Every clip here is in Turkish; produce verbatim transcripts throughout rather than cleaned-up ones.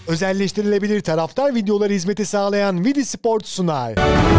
Özelleştirilebilir taraftar videoları hizmeti sağlayan Vidi Sport sunar.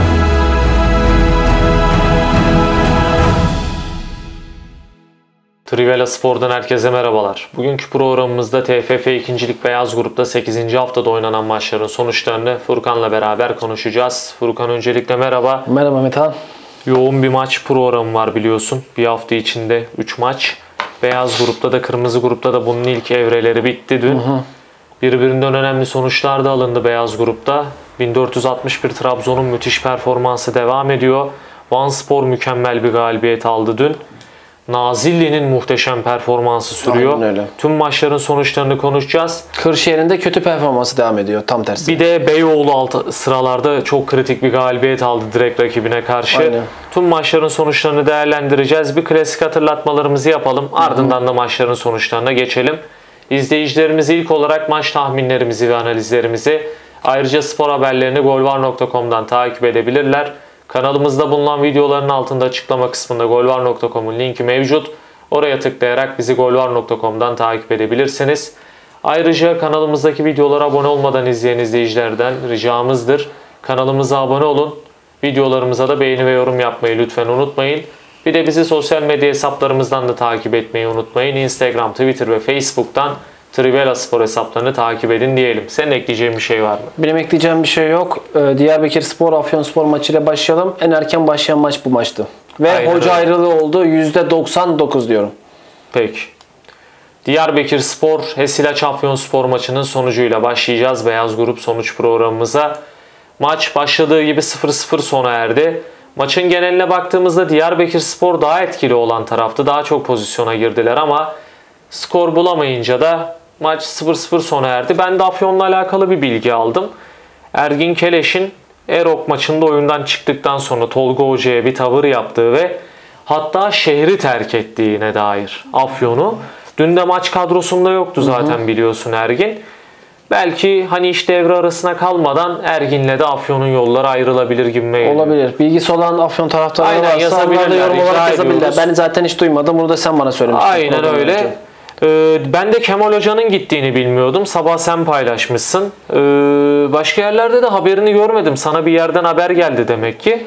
Trivela Spor'dan herkese merhabalar. Bugünkü programımızda T F F ikincilik Beyaz Grup'ta sekizinci haftada oynanan maçların sonuçlarını Furkan'la beraber konuşacağız. Furkan, öncelikle merhaba. Merhaba Metehan. Yoğun bir maç programı var biliyorsun. Bir hafta içinde üç maç. Beyaz Grup'ta da Kırmızı Grup'ta da bunun ilk evreleri bitti dün. Hı hı. Birbirinden önemli sonuçlar da alındı Beyaz Grup'ta. bin dört yüz altmış bir Trabzon'un müthiş performansı devam ediyor. Vanspor mükemmel bir galibiyet aldı dün. Nazilli'nin muhteşem performansı sürüyor. Tüm maçların sonuçlarını konuşacağız. Kırşehir'in de kötü performansı devam ediyor, tam tersi. Bir de Beyoğlu alt sıralarda çok kritik bir galibiyet aldı direkt rakibine karşı. Aynen. Tüm maçların sonuçlarını değerlendireceğiz. Bir klasik hatırlatmalarımızı yapalım. Ardından da maçların sonuçlarına geçelim. İzleyicilerimiz ilk olarak maç tahminlerimizi ve analizlerimizi, ayrıca spor haberlerini golvar nokta com'dan takip edebilirler. Kanalımızda bulunan videoların altında açıklama kısmında golvar nokta com'un linki mevcut. Oraya tıklayarak bizi golvar nokta com'dan takip edebilirsiniz. Ayrıca kanalımızdaki videolara abone olmadan izleyen izleyicilerden ricamızdır. Kanalımıza abone olun. Videolarımıza da beğeni ve yorum yapmayı lütfen unutmayın. Bir de bizi sosyal medya hesaplarımızdan da takip etmeyi unutmayın. Instagram, Twitter ve Facebook'tan Trivela Spor hesaplarını takip edin diyelim. Senin ekleyeceğin bir şey var mı? Benim ekleyeceğim bir şey yok. Ee, Diyarbakır Spor, Afyonspor maçıyla başlayalım. En erken başlayan maç bu maçtı. Ve aynen hoca öyle. Ayrılığı oldu. yüzde doksan dokuz diyorum. Peki. Diyarbakır Spor, Hesilaç Afyonspor maçının sonucuyla başlayacağız Beyaz Grup sonuç programımıza. Maç başladığı gibi sıfır sıfır sona erdi. Maçın geneline baktığımızda Diyarbakır Spor daha etkili olan taraftı. Daha çok pozisyona girdiler ama skor bulamayınca da maç sıfır sıfır sona erdi. Ben de Afyon'la alakalı bir bilgi aldım. Ergin Keleş'in Erok maçında oyundan çıktıktan sonra Tolga Hoca'ya bir tavır yaptığı ve hatta şehri terk ettiğine dair Afyon'u. Dün de maç kadrosunda yoktu zaten, hı hı, biliyorsun Ergin. Belki hani iş devre arasına kalmadan Ergin'le de Afyon'un yolları ayrılabilir gibime geliyor. Olabilir. Bilgisi olan Afyon taraftarları varsa yazabilirler, yorum olarak yazabilirler. Ben zaten hiç duymadım. Bunu da sen bana söylemiştin. Aynen öyle. Önce. Ee, ben de Kemal Hoca'nın gittiğini bilmiyordum. Sabah sen paylaşmışsın. Ee, başka yerlerde de haberini görmedim. Sana bir yerden haber geldi demek ki.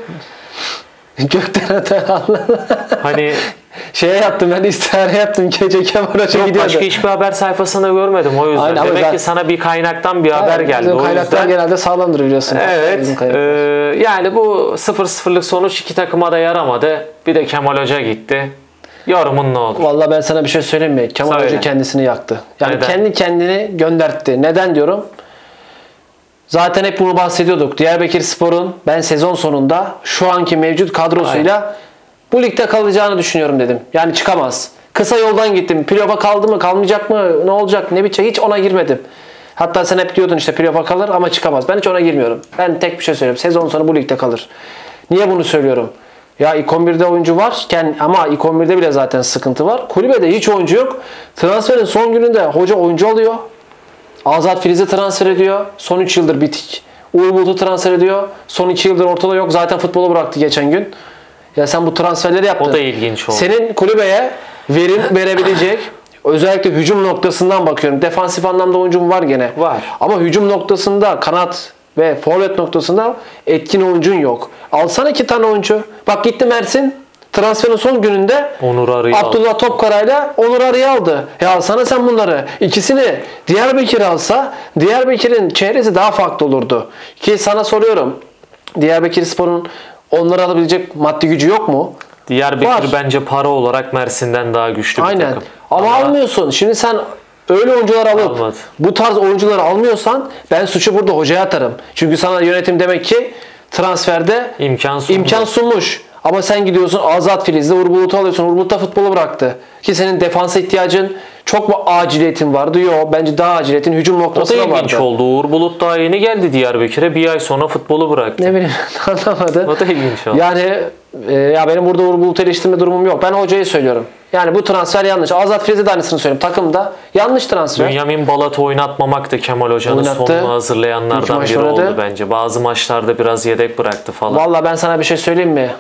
Gökten atan Hani şeye yattım, ben istihare yaptım, gece Kemal Hoca yok, gidiyordu. Başka hiçbir haber sayfasında görmedim o yüzden. Aynen, demek zaten ki sana bir kaynaktan bir haber geldi. Bizim kaynaklar genelde sağlamdır biliyorsun. Evet. E, yani bu sıfır sıfırlık sonuç iki takıma da yaramadı. Bir de Kemal Hoca gitti. Yorumun ne olur? Vallahi ben sana bir şey söyleyeyim mi? Kemal Söyle. Hoca kendisini yaktı. Yani Neden? kendi kendini göndertti. Neden diyorum? Zaten hep bunu bahsediyorduk. Diyarbakır Spor'un ben sezon sonunda şu anki mevcut kadrosuyla Aynen. bu ligde kalacağını düşünüyorum dedim. Yani çıkamaz. Kısa yoldan gittim. Playoff'a kaldı mı, kalmayacak mı, ne olacak, ne bitecek, hiç ona girmedim. Hatta sen hep diyordun işte playoff'a kalır ama çıkamaz. Ben hiç ona girmiyorum. Ben tek bir şey söylüyorum. Sezon sonu bu ligde kalır. Niye bunu söylüyorum? Ya ilk on birde oyuncu varken, ama ilk on birde bile zaten sıkıntı var. Kulübede hiç oyuncu yok. Transferin son gününde hoca oyuncu alıyor. Azat Filiz'i transfer ediyor. Son üç yıldır bitik. Uğur Bulut'u transfer ediyor. Son iki yıldır ortada yok. Zaten futbolu bıraktı geçen gün. Ya sen bu transferleri yaptın. O da ilginç oldu. Senin kulübeye verim verebilecek, özellikle hücum noktasından bakıyorum. Defansif anlamda oyuncum var gene. Var. Ama hücum noktasında, kanat ve forvet noktasında etkin oyuncun yok. Alsana iki tane oyuncu. Bak gitti Mersin. Transferin son gününde Onur Arı'yı Abdullah Topkara'yla Onur Arı'yı aldı. Ya alsana sen bunları. İkisini Diyarbakır alsa Diyarbakır'ın çehresi daha farklı olurdu. Ki sana soruyorum. Diyarbakır Spor'un onları alabilecek maddi gücü yok mu? Diyarbakır Var. bence para olarak Mersin'den daha güçlü bir Aynen. takım. Ama, Ama almıyorsun. Şimdi sen öyle oyuncular alıp Almadı. bu tarz oyuncuları almıyorsan ben suçu burada hocaya atarım. Çünkü sana yönetim demek ki transferde imkan sunmuş. imkan sunmuş. Ama sen gidiyorsun Azat Filiz'de Uğur Bulut'u alıyorsun. Uğur Bulut da futbolu bıraktı. Ki senin defansa ihtiyacın, çok mu aciliyetin vardı? Yok, bence daha aciliyetin hücum noktasında vardı. O da ilginç vardı. oldu. Uğur Bulut daha yeni geldi Diyarbakır'a. Bir ay sonra futbolu bıraktı. Ne bileyim, anlamadım. O da ilginç oldu. Yani e, ya benim burada Uğur Bulut'u eleştirme durumum yok. Ben hocayı söylüyorum. Yani bu transfer yanlış. Azat Filiz'e de aynısını söylüyorum. Takımda yanlış transfer. Bünyamin Balat'ı oynatmamak da Kemal Hoca'nın Oynattı. sonunu hazırlayanlardan biri oynadı. oldu bence. Bazı maçlarda biraz yedek bıraktı falan. Vallahi ben sana bir şey söyleyeyim mi?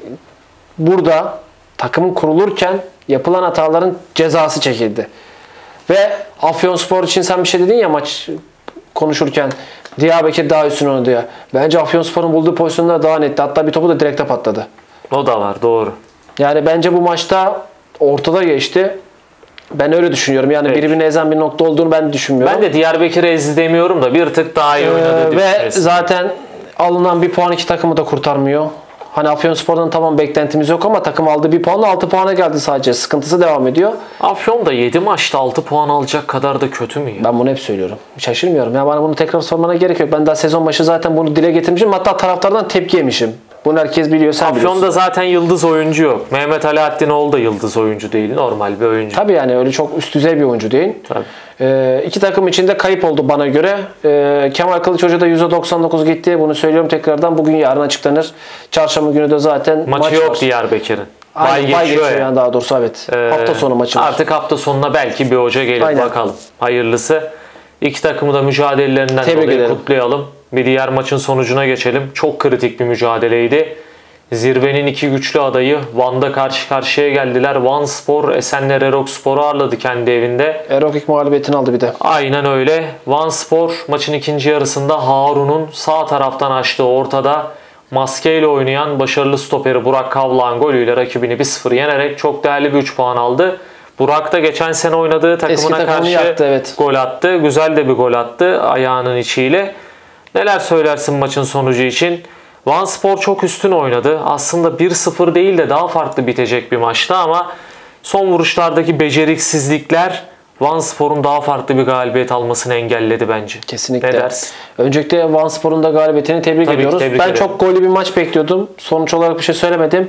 Burada takımın kurulurken yapılan hataların cezası çekildi. Ve Afyonspor için sen bir şey dedin ya maç konuşurken Diyarbakır daha üstün oynadı ya. Bence Afyonspor'un bulduğu pozisyonlar daha netti. Hatta bir topu da direkte patladı. O da var, doğru. Yani bence bu maçta ortada geçti. Ben öyle düşünüyorum. Yani Peki. birbirini ezen bir nokta olduğunu ben düşünmüyorum. Ben de Diyarbakır'ı ezdi demiyorum da bir tık daha iyi oynadı. Ee, ve zaten alınan bir puan iki takımı da kurtarmıyor. Hani Afyonspor'dan tamam beklentimiz yok ama takım aldı bir puanla altı puana geldi sadece. Sıkıntısı devam ediyor. Afyon da yedi maçta altı puan alacak kadar da kötü mü ya? Ben bunu hep söylüyorum. Şaşırmıyorum. Ya bana bunu tekrar sormana gerek yok. Ben daha sezon başı zaten bunu dile getirmişim. Hatta taraftardan tepki yemişim. Bunu herkes biliyor, sen biliyorsun. Afyon'da zaten yıldız oyuncu yok. Mehmet Alaaddinoğlu da yıldız oyuncu değil. Normal bir oyuncu. Tabii yani öyle çok üst düzey bir oyuncu değil. Tabii. Ee, iki takım içinde kayıp oldu bana göre. Ee, Kemal Kılıç Hoca da yüzde doksan dokuz gitti. Bunu söylüyorum tekrardan. Bugün yarın açıklanır. Çarşamba günü de zaten Maçı maç yok var. Diyarbakır'ın. Aynen, Bay bay geçiyor geçiyor ya. yani daha doğrusu evet. Ee, hafta sonu maçı var. Artık hafta sonuna belki bir hoca gelir. Aynen. Bakalım. Hayırlısı. İki takımı da mücadelelerinden Tebrik dolayı ederim. kutlayalım. Bir diğer maçın sonucuna geçelim. Çok kritik bir mücadeleydi. Zirvenin iki güçlü adayı Van'da karşı karşıya geldiler. Van Spor Esenler Erokspor'u ağırladı kendi evinde. Erok ilk mağlubiyetini aldı bir de. Aynen öyle. Van Spor maçın ikinci yarısında Harun'un sağ taraftan açtığı ortada maskeyle oynayan başarılı stoperi Burak Kavlağ'ın golüyle rakibini bir sıfır yenerek çok değerli bir üç puan aldı. Burak da geçen sene oynadığı takımına karşı yaktı, evet. gol attı. Güzel de bir gol attı ayağının içiyle. Neler söylersin maçın sonucu için? Van Spor çok üstün oynadı. Aslında bir sıfır değil de daha farklı bitecek bir maçtı ama son vuruşlardaki beceriksizlikler Van Spor'un daha farklı bir galibiyet almasını engelledi bence. Kesinlikle. Ne dersin? Öncelikle Van Spor'un da galibiyetini tebrik Tabii ki ediyoruz. tebrik ben ederim. çok gollü bir maç bekliyordum. Sonuç olarak bir şey söylemedim.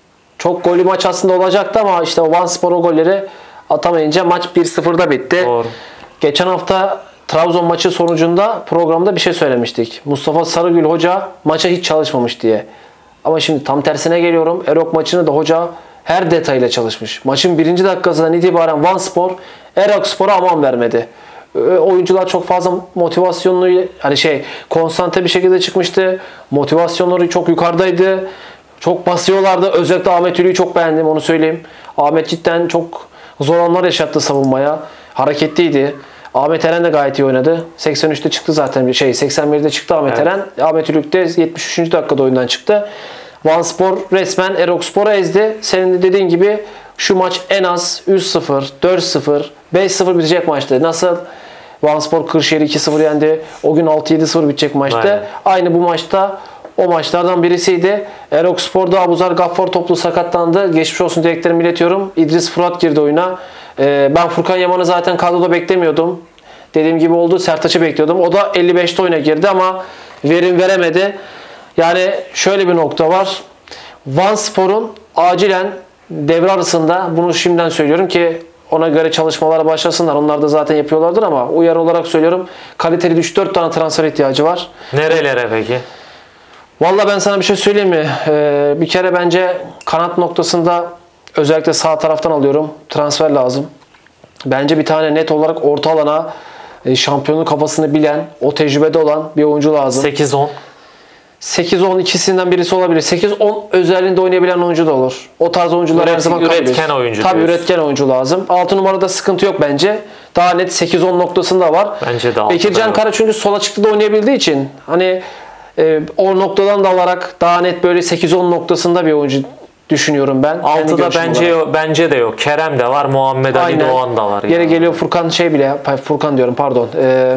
Çok gollü maç aslında olacaktı ama işte Van Spor o golleri atamayınca maç bir sıfırda bitti. Doğru. Geçen hafta Trabzon maçı sonucunda programda bir şey söylemiştik. Mustafa Sarıgül Hoca maça hiç çalışmamış diye. Ama şimdi tam tersine geliyorum. Erok maçını da hoca her detayla çalışmış. Maçın birinci dakikasından itibaren Van Spor Erok Spor'a aman vermedi. Oyuncular çok fazla motivasyonlu, hani şey konsantre bir şekilde çıkmıştı. Motivasyonları çok yukarıdaydı. Çok basıyorlardı. Özellikle Ahmet Ülü'yü çok beğendim, onu söyleyeyim. Ahmet cidden çok zor anlar yaşattı savunmaya. Hareketliydi. Ahmet Eren de gayet iyi oynadı. seksen üçte çıktı zaten bir şey. seksen birde çıktı Ahmet Evet. Eren. Ahmet Ülük de yetmiş üçüncü dakikada oyundan çıktı. Van Spor resmen Erok Spor'u ezdi. Senin de dediğin gibi şu maç en az üç sıfır, dört sıfır, beş sıfır bitecek maçtı. Nasıl? Van Spor Kırşehir'i iki sıfır yendi. O gün altı yedi sıfır bitecek maçtı. Aynen. Aynı bu maçta o maçlardan birisiydi. Erok Spor'da Abuzar Gaffar toplu sakatlandı. Geçmiş olsun dileklerimi iletiyorum. İdris Fırat girdi oyuna. Ee, ben Furkan Yaman'ı zaten kadroda beklemiyordum. Dediğim gibi oldu. Sertaç'ı bekliyordum. O da elli beşte oyuna girdi ama verim veremedi. Yani şöyle bir nokta var. Van Spor'un acilen devre arasında, bunu şimdiden söylüyorum ki ona göre çalışmalara başlasınlar. Onlar da zaten yapıyorlardır ama uyarı olarak söylüyorum. Kaliteli üç dört tane transfer ihtiyacı var. Nerelere peki? Vallahi ben sana bir şey söyleyeyim mi? Ee, bir kere bence kanat noktasında özellikle sağ taraftan alıyorum. Transfer lazım. Bence bir tane net olarak orta alana e, şampiyonluk kafasını bilen, o tecrübede olan bir oyuncu lazım. sekiz on. sekiz on ikisinden birisi olabilir. sekiz on özelliğinde oynayabilen oyuncu da olur. O tarz oyuncular her Üret- zaman üretken kalabilir. oyuncu Tabii diyorsun. üretken oyuncu lazım. altı numarada sıkıntı yok bence. Daha net sekiz on noktasında var. Bence de altıda Bekircan yok. Kara çünkü sol açıkta da oynayabildiği için hani e, o noktadan da alarak daha net böyle sekiz on noktasında bir oyuncu düşünüyorum ben. Kendi altıda görüşüm bence olarak. yok, bence de yok. Kerem de var, Muhammed Ali Aynen. Doğan da var. Yere yani. geliyor Furkan şey bile, Furkan diyorum pardon. Ee,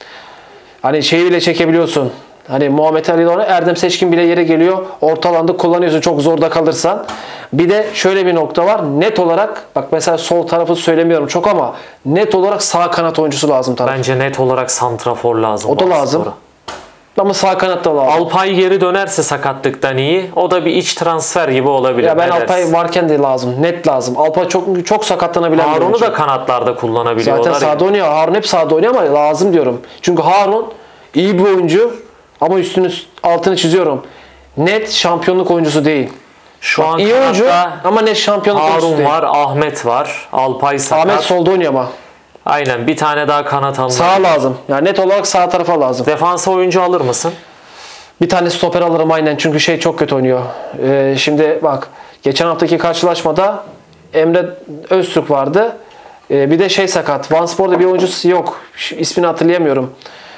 hani şeyi bile çekebiliyorsun. Hani Muhammed Ali Doğan, Erdem Seçkin bile yere geliyor. Orta alanda kullanıyorsun çok zorda kalırsan. Bir de şöyle bir nokta var. Net olarak bak mesela sol tarafı söylemiyorum çok ama net olarak sağ kanat oyuncusu lazım taraf. Bence net olarak santrafor lazım. O da Van lazım. Spor'a. Ama sağ kanat da lazım. Alpay geri dönerse sakatlıktan iyi. O da bir iç transfer gibi olabilir. Ya ben Ne Alpay dersin? varken de lazım. Net lazım. Alpay çok çok sakatlanabilen bir Harun'u oyuncu. da kanatlarda kullanabiliyorlar. Zaten ya. sağda oynuyor. Harun hep sağda oynuyor ama lazım diyorum. Çünkü Harun iyi bir oyuncu ama üstünü altını çiziyorum. Net şampiyonluk oyuncusu değil. Şu an İyi oyuncu kanatta ama net şampiyonluk oyuncusu Harun değil. var, Ahmet var, Alpay sakat. Ahmet solda oynuyor ama. Aynen, bir tane daha kanat alınır. Sağ lazım. Yani net olarak sağ tarafa lazım. Defansa oyuncu alır mısın? Bir tane stoper alırım aynen çünkü şey çok kötü oynuyor. Ee, şimdi bak geçen haftaki karşılaşmada Emre Öztürk vardı. Ee, bir de şey sakat. Van Spor'da bir oyuncusu yok. Şu ismini hatırlayamıyorum.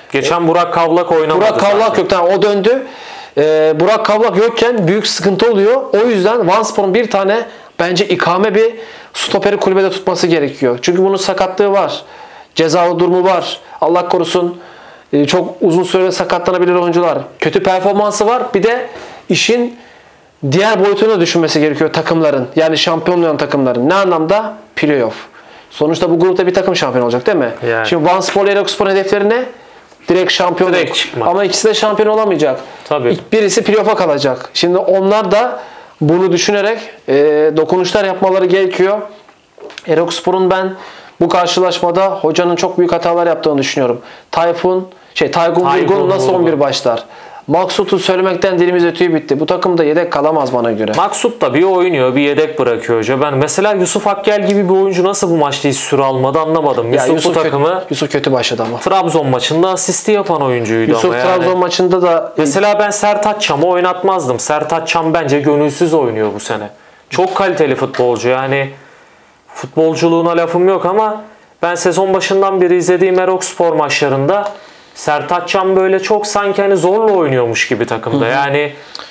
Geçen Burak Kavlak oynamadı. Burak Kavlak yok. Tamam, o döndü. Ee, Burak Kavlak yokken büyük sıkıntı oluyor. O yüzden Vanspor'un bir tane bence ikame bir stoperi kulübede tutması gerekiyor. Çünkü bunun sakatlığı var. Cezalı durumu var. Allah korusun e, çok uzun süre sakatlanabilir oyuncular. Kötü performansı var. Bir de işin diğer boyutunu da düşünmesi gerekiyor takımların. Yani şampiyon olan takımların. Ne anlamda? Playoff. Sonuçta bu grupta bir takım şampiyon olacak değil mi? Yani. Şimdi Vanspor ile Erokspor hedefleri ne? Direkt şampiyon. Direkt çıkmak. Ama ikisi de şampiyon olamayacak. Tabii. İlk birisi playoff'a kalacak. Şimdi onlar da bunu düşünerek e, dokunuşlar yapmaları gerekiyor. Erokspor'un ben bu karşılaşmada hocanın çok büyük hatalar yaptığını düşünüyorum. Tayfun, şey Taygun Vurgun nasıl on bir başlar? Maksut'u söylemekten dilimiz ötüyü bitti. Bu takımda yedek kalamaz bana göre. Maksut da bir oynuyor, bir yedek bırakıyor hoca. Ben mesela Yusuf Akgel gibi bir oyuncu nasıl bu maçta hiç süre almadı anlamadım. Ya Yusuf, Yusuf bu takımı kötü, Yusuf kötü başladı ama. Trabzon maçında asisti yapan oyuncuydu Yusuf ama Trabzon yani. maçında da Mesela ben Sertaç Çam'ı oynatmazdım. Sertaç Çam bence gönülsüz oynuyor bu sene. Çok kaliteli futbolcu yani. Futbolculuğuna lafım yok ama ben sezon başından beri izlediğim Erokspor maçlarında Sertaç Çam böyle çok sanki hani zorla oynuyormuş gibi takımda. Hı hı. Yani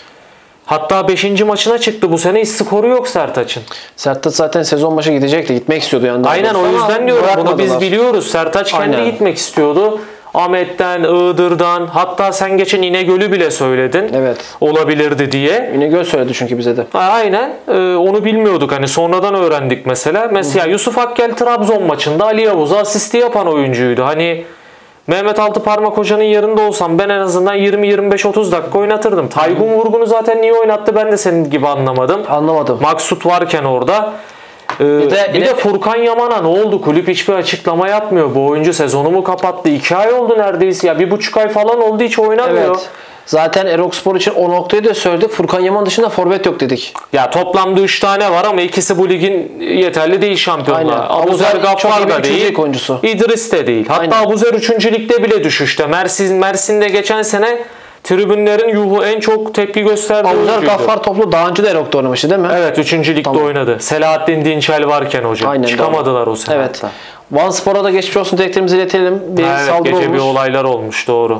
hatta beşinci maçına çıktı bu sene, hiç skoru yok Sertaç'ın. Sertaç zaten sezon başı gidecekti. Gitmek istiyordu yanında. Aynen, o yüzden diyorum bunu biz biliyoruz. Sertaç kendi Aynen. gitmek istiyordu. Ahmet'ten, Iğdır'dan, hatta sen geçen İnegöl'ü bile söyledin. Evet. Olabilirdi diye. İnegöl söyledi çünkü bize de. Aynen. Ee, onu bilmiyorduk. Hani sonradan öğrendik mesela. Mesela Hı-hı. Yusuf Akgel Trabzon maçında Ali Yavuz'a asisti yapan oyuncuydu. Hani Mehmet Altıparmak hocanın yerinde olsam ben en azından yirmi yirmi beş otuz dakika oynatırdım. Taygun Vurgun'u zaten niye oynattı ben de senin gibi anlamadım. Anlamadım. Maksut varken orada. Ee, bir de, bir de Furkan Yaman'a ne oldu? Kulüp hiçbir açıklama yapmıyor. Bu oyuncu sezonu mu kapattı? iki ay oldu neredeyse. Ya bir buçuk ay falan oldu, hiç oynamıyor. Evet. Zaten Erokspor için o noktayı da söyledik. Furkan Yaman dışında forvet yok dedik. Ya toplamda üç tane var ama ikisi bu ligin yeterli değil şampiyonluğa. Abuzer Gaffar da değil. Oyuncusu. İdris de değil. Hatta Aynen. Abuzer üçüncü ligde bile düşüşte. Mersin Mersin'de geçen sene tribünlerin yuhu en çok tepki gösterdiği Abuzer oyuncuydu. Gaffar toplu daha önce de Erok'ta oynamıştı değil mi? Evet, üçüncü ligde tamam. oynadı. Selahattin Dinçel varken hocam. Aynen, çıkamadılar doğru. O sene. Evet. Vanspor'a da geçmiş olsun dileklerimizi iletelim. Bir evet, saldırı gece olmuş. bir olaylar olmuş, doğru.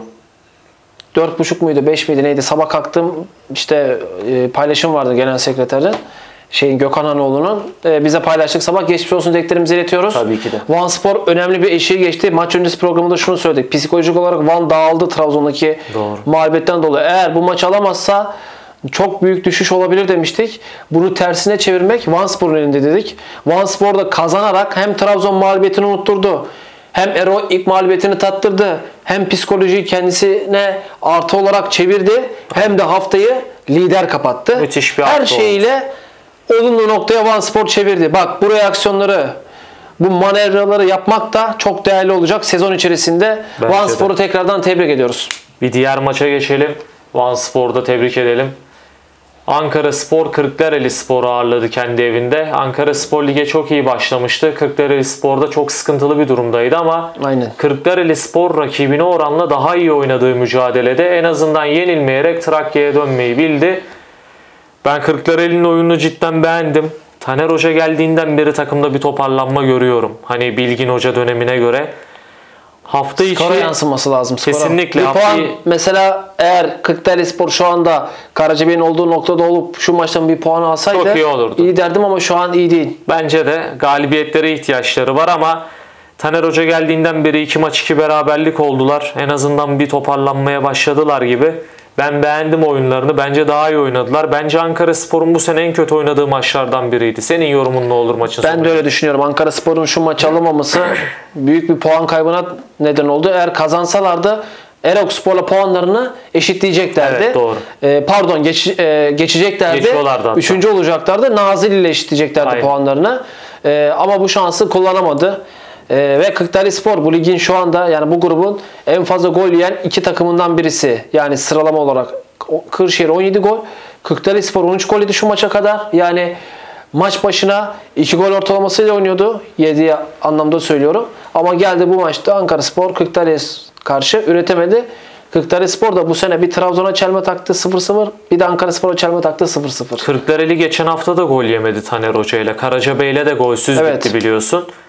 Dört buçuk muydu, beş miydi neydi? Sabah kalktım, işte e, paylaşım vardı genel sekreterden. Şeyin Gökhan Hanoğlu'nun. E, bize paylaştık sabah. Geçmiş olsun dileklerimizi iletiyoruz. Tabii ki de. Vanspor önemli bir eşiği geçti. Maç öncesi programında şunu söyledik. Psikolojik olarak Van dağıldı Trabzon'daki Doğru. mağlubiyetten dolayı. Eğer bu maç alamazsa çok büyük düşüş olabilir demiştik. Bunu tersine çevirmek Vanspor'un elinde dedik. Vanspor da kazanarak hem Trabzon mağlubiyetini unutturdu. Hem Ero ilk mağlubiyetini tattırdı. Hem psikolojiyi kendisine artı olarak çevirdi. Hem de haftayı lider kapattı. Müthiş bir Her şeyiyle olumlu noktaya Vanspor çevirdi. Bak bu reaksiyonları, bu manevraları yapmak da çok değerli olacak sezon içerisinde. Vanspor'u tekrardan tebrik ediyoruz. Bir diğer maça geçelim. Vanspor'u da tebrik edelim. Ankaraspor Kırklareli Spor'u ağırladı kendi evinde. Ankaraspor lige çok iyi başlamıştı. Kırklareli Spor'da çok sıkıntılı bir durumdaydı ama Aynen. Kırklareli Spor rakibine oranla daha iyi oynadığı mücadelede en azından yenilmeyerek Trakya'ya dönmeyi bildi. Ben Kırklareli'nin oyununu cidden beğendim. Taner Hoca geldiğinden beri takımda bir toparlanma görüyorum. Hani Bilgin Hoca dönemine göre. Hafta içi skora yansıması lazım. Skora. Kesinlikle. Bir haftayı... puan mesela eğer Kırklarelispor şu anda Karacabey'in olduğu noktada olup şu maçtan bir puan alsaydı çok iyi olurdu. İyi derdim ama şu an iyi değil. Bence de galibiyetlere ihtiyaçları var ama Taner Hoca geldiğinden beri iki maç iki beraberlik oldular. En azından bir toparlanmaya başladılar gibi. Ben beğendim oyunlarını. Bence daha iyi oynadılar. Bence Ankaraspor'un bu sene en kötü oynadığı maçlardan biriydi. Senin yorumun ne olur maçın Ben sonucu? de öyle düşünüyorum. Ankaraspor'un şu maçı alamaması büyük bir puan kaybına neden oldu. Eğer kazansalardı Erokspor'la puanlarını eşitleyeceklerdi. Evet, doğru. Ee, pardon geç, e, geçeceklerdi. Üçüncü olacaklardı. Nazilli ile eşitleyeceklerdi Aynen. puanlarını. Ee, ama bu şansı kullanamadı. Ee, ve Kırklarelispor bu ligin şu anda yani bu grubun en fazla gol yiyen iki takımından birisi. Yani sıralama olarak Kırşehir on yedi gol, Kırklarelispor on üç gol yedi şu maça kadar. Yani maç başına iki gol ortalamasıyla oynuyordu. yedi anlamda söylüyorum. Ama geldi bu maçta Ankaraspor Kırklareli'ye karşı üretemedi. Kırklarelispor da bu sene bir Trabzon'a çelme taktı sıfır sıfır, bir de Ankaraspor'a çelme taktı sıfır sıfır. Kırklareli geçen hafta da gol yemedi Taner Hoca ile. Karacabey'le de golsüz evet. bitti biliyorsun.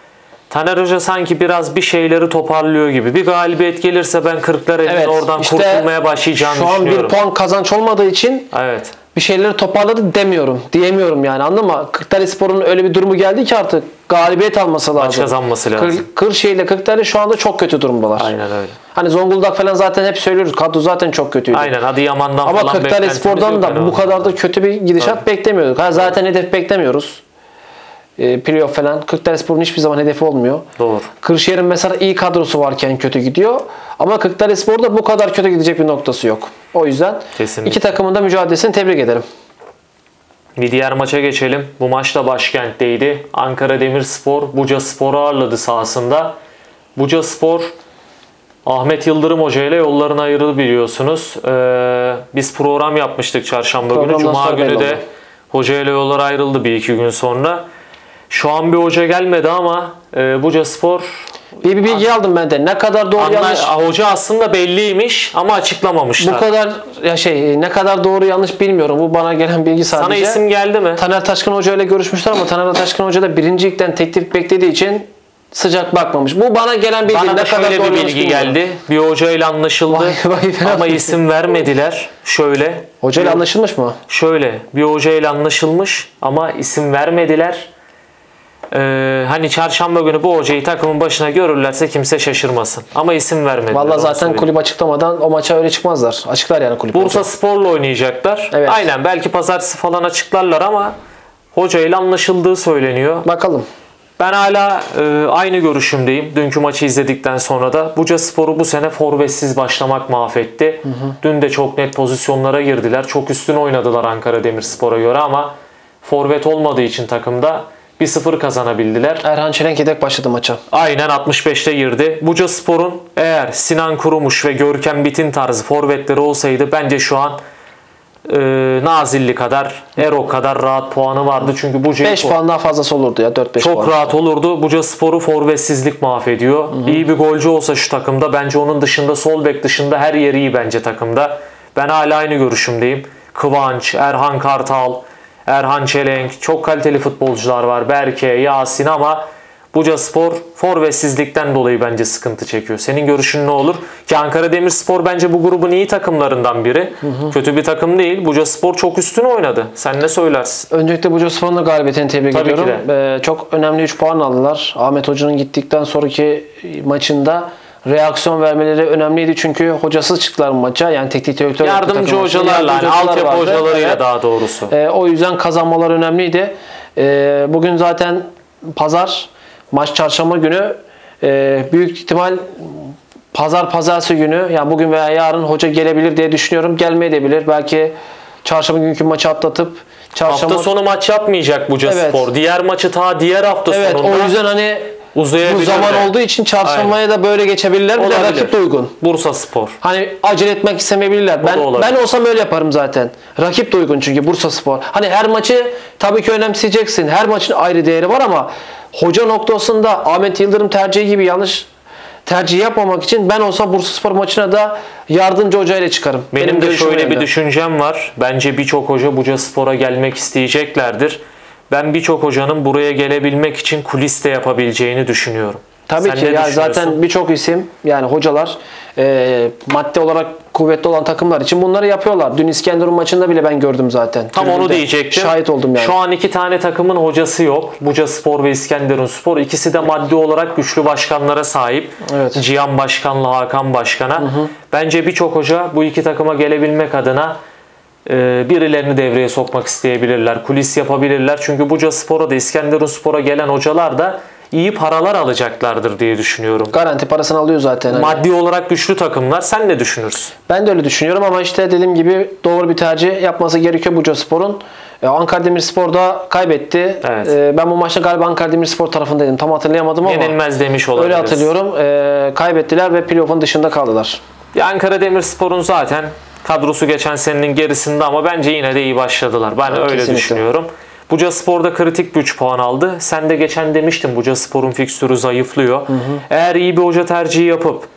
Taner Hoca sanki biraz bir şeyleri toparlıyor gibi. Bir galibiyet gelirse ben Kırklareli'nin evet, oradan işte kurtulmaya başlayacağını şu düşünüyorum. Şu an bir puan kazanç olmadığı için evet. bir şeyleri toparladı demiyorum. Diyemiyorum yani, anladın mı? Kırklarelispor'un öyle bir durumu geldi ki artık galibiyet alması lazım. Maç kazanması lazım. Kır, Kırşehir ile Kırklareli şu anda çok kötü durumdalar. Aynen öyle. Hani Zonguldak falan zaten hep söylüyoruz. Kadro zaten çok kötüydü. Aynen, Adıyaman'dan ama falan Kırklarelispor'dan da bu kadar da kötü bir gidişat evet. beklemiyorduk. Ha, zaten evet. hedef beklemiyoruz. E, playoff falan. Kırklarelispor'un hiçbir zaman hedefi olmuyor. Doğru. Kırşehir'in mesela iyi kadrosu varken kötü gidiyor. Ama Kırklarelispor'da bu kadar kötü gidecek bir noktası yok. O yüzden kesinlikle iki takımın da mücadelesini tebrik ederim. Bir diğer maça geçelim. Bu maç da başkentteydi. Ankara Demirspor Bucaspor'u ağırladı sahasında. Bucaspor Ahmet Yıldırım Hoca ile yollarına ayrıldı biliyorsunuz. Ee, biz program yapmıştık çarşamba günü. Cuma günü de hoca ile yollar ayrıldı bir iki gün sonra. Şu an bir hoca gelmedi ama e, Bucaspor... Bir, bir bilgi aldım ben de. Ne kadar doğru Anla, yanlış... Hoca aslında belliymiş ama açıklamamışlar. Bu kadar ya şey ne kadar doğru yanlış bilmiyorum. Bu bana gelen bilgi sadece. Sana isim geldi mi? Taner Taşkın Hoca ile görüşmüşler ama Taner Taşkın Hoca da birinci ligden teklif beklediği için sıcak bakmamış. Bu bana gelen bilgi. Bana ne da kadar şöyle doğru bir bilgi geldi. Bir hoca ile anlaşıldı vay, vay, ama isim vermediler. Şöyle. Hoca ile anlaşılmış mı? Şöyle. Bir hoca ile anlaşılmış ama isim vermediler. Ee, hani çarşamba günü bu hocayı takımın başına görürlerse kimse şaşırmasın. Ama isim vermediler. Vallahi zaten kulüp açıklamadan o maça öyle çıkmazlar. Açıklar yani kulüp. Bursaspor'la oynayacaklar. Evet. Aynen, belki pazartesi falan açıklarlar ama hocayla anlaşıldığı söyleniyor. Bakalım. Ben hala e, aynı görüşümdeyim. Dünkü maçı izledikten sonra da Bucaspor'u bu sene forvetsiz başlamak mahvetti. Hı hı. Dün de çok net pozisyonlara girdiler. Çok üstün oynadılar Ankara Demirspor'a göre ama forvet olmadığı için takımda bir sıfır kazanabildiler. Erhan Çelenk yedek başladı maça. Aynen, altmış beşte girdi. Bucaspor'un eğer Sinan Kurumuş ve Görkem Bitin tarzı forvetleri olsaydı bence şu an e, Nazilli kadar, Erok kadar rahat puanı vardı. Çünkü Buca'yı beş puan daha fazlası olurdu ya, dört beş çok puan. Çok rahat olurdu. Bucaspor'u forvetsizlik mahvediyor. Hı-hı. İyi bir golcü olsa şu takımda, bence onun dışında, sol bek dışında her yeri iyi bence takımda. Ben hala aynı görüşümdeyim. Kıvanç, Erhan Kartal, Erhan Çelenk, çok kaliteli futbolcular var. Berke, Yasin ama Bucaspor forvetsizlikten dolayı bence sıkıntı çekiyor. Senin görüşün ne olur? Ki Ankara Demirspor bence bu grubun iyi takımlarından biri. Hı hı. Kötü bir takım değil. Bucaspor çok üstün oynadı. Sen ne söylersin? Öncelikle Bucaspor'un da galibiyetini tebrik Tabii ediyorum. Ee, çok önemli üç puan aldılar. Ahmet Hoca'nın gittikten sonraki maçında reaksiyon vermeleri önemliydi çünkü hocasız çıktılar maça. Yani teknik direktör yardımcı hocalarla, yani altyapı hocalarıyla evet. daha doğrusu. Ee, o yüzden kazanmalar önemliydi. Ee, bugün zaten pazar, maç çarşamba günü. Ee, büyük ihtimal pazar pazartesi günü, yani bugün veya yarın hoca gelebilir diye düşünüyorum. Gelmeyebilir. Belki çarşamba günkü maçı atlatıp çarşamba... hafta sonu maç yapmayacak Bucaspor. Evet. Diğer maçı ta diğer hafta evet, sonunda. Evet, o yüzden hani bu zaman de. olduğu için çarşambaya Aynen. da böyle geçebilirler. Bir de rakip de uygun. Bursaspor. Hani acele etmek istemeyebilirler. Ben ben olsam öyle yaparım zaten. Rakip de uygun çünkü Bursaspor. Hani her maçı tabii ki önemseyeceksin. Her maçın ayrı değeri var ama hoca noktasında Ahmet Yıldırım tercihi gibi yanlış tercih yapmamak için ben olsam Bursaspor maçına da yardımcı hocayla çıkarım. Benim, Benim de şöyle bir düşüncem var. Bence birçok hoca Bucaspor'a gelmek isteyeceklerdir. Ben birçok hocanın buraya gelebilmek için kulis de yapabileceğini düşünüyorum. Tabii Sen ki ya zaten birçok isim, yani hocalar e, madde olarak kuvvetli olan takımlar için bunları yapıyorlar. Dün İskenderun maçında bile ben gördüm zaten. Tam Tribünde. Onu diyecektim. Şahit oldum yani. Şu an iki tane takımın hocası yok. Bucaspor ve İskenderunspor. İkisi de maddi olarak güçlü başkanlara sahip. Evet. Cihan Başkan'la Hakan Başkan'a. Hı hı. Bence birçok hoca bu iki takıma gelebilmek adına birilerini devreye sokmak isteyebilirler. Kulis yapabilirler. Çünkü Bucaspor'a da İskenderunspor'a gelen hocalar da iyi paralar alacaklardır diye düşünüyorum. Garanti parasını alıyor zaten. Hani. Maddi olarak güçlü takımlar. Sen ne düşünürsün? Ben de öyle düşünüyorum ama işte dediğim gibi doğru bir tercih yapması gerekiyor Bucaspor'un. Ankara Demirspor da kaybetti. Evet. Ben bu maçta galiba Ankara Demirspor tarafındaydım. Tam hatırlayamadım ama. Yenilmez demiş olabiliriz. Öyle hatırlıyorum. Kaybettiler ve playoff'un dışında kaldılar. Ya Ankara Demirspor'un zaten kadrosu geçen senenin gerisinde ama bence yine de iyi başladılar. Ben evet, öyle kesinlikle. düşünüyorum. Bucaspor'da kritik bir üç puan aldı. Sen de geçen demiştin Bucaspor'un fikstürü zayıflıyor. Hı hı. Eğer iyi bir hoca tercihi yapıp